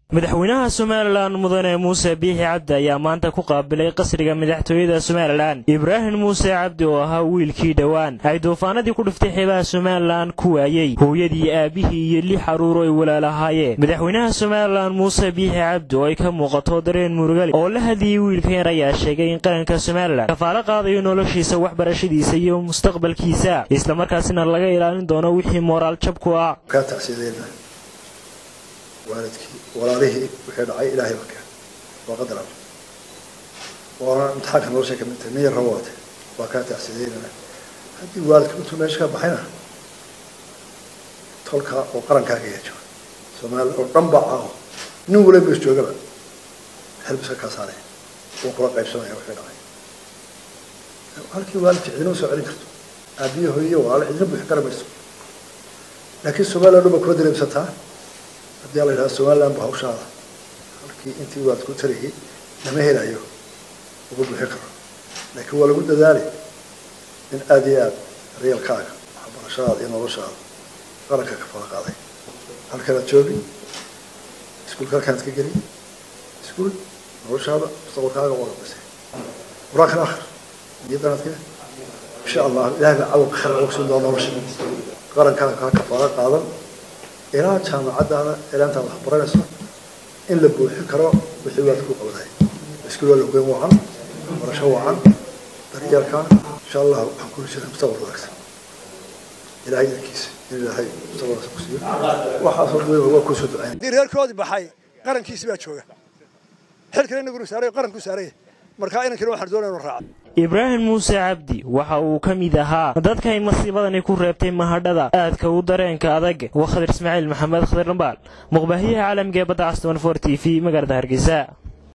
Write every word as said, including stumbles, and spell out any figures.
madaxweynaha Somaliland mudane Muuse Biixi Cabdi ayaa maanta ku qaabilay qasriga madaxtooyada Somaliland Ibrahim Muuse Cabdi oo ahaa wiilkii dhawaan ay doofaanadii ku dhiftay xeebaha Somaliland ku waayay hooyadii aabihii iyo lix caruur oo walaalahaayeen madaxweynaha Somaliland Muuse Biixi Cabdi oo ay ka muuqato dareen murugal oo la hadiyay wiilkan ayaa sheegay in qaranka Somaliland kafaalo qaadayo noloshiisa waxbarashadiisa iyo mustaqbalkiisa isla markaasina laga ilaalin doono wixii moraal jab ku ah ka tacsiideena والدك ولاره وحيد عي إلهي مكان وقدره وأنا امتحان كان ورشة كم تنير روات وكانت أحسديننا هدي والدك أنتم ماشي بحنا تلقى وقرن كاكية سمال رنبع عاو نقول بيش جو قبل هلبس كاسانة وقرأ قيب سنة وحيد عي هلك والدك عدنو سعري كرتو أبيه هي وعلى عدنو بحكرة بيسو لكن سمال أنه بكرة لبستها haddii la yiraahdo Somaliland baa hawshaada halkii intii waad ku tarihi lama helayo ugu bixi karo laakiin waa lagu dadaalay in aad iyo aad reelkaaga waxbarashada iyo noloshaada qaranka ka fara qaaday halka joogi iskuulka kan ka geli iskuul noloshaada mustaqbalkaaga waa dhisay waraakana akhir yidanaadka insha Allah ilaahay baa awood khayr oo soo nolosha qaranka ka fara qaadan إلى جامعة هذا إلى أنت الخبرة نسمع إن لبوا حكروا بحوار كوكب هاي اسكولوا له قيموا عن ورشوا عن طريقة كان إن شاء الله حنكون شيء مستوى أكثر إلى هاي الكيس إلى هاي مستوى أكثر وحصل له هو كوسد عين دير هالكود بحي قرن كيس بيتشوه حرك لنا نقول ساري قرن كوساري مركائنا كل واحد دولار ورعد Ibrahim Muuse Cabdi waxa uu ka mid ahaa dadka ay masiibadan ku reebtay mahadhada aadka u dareenka adag waa Khadir Ismaaciil Maxamed Khadir Rambaal muqbahiyaha caalamka badda Aston four T V magaalada Hargeysa.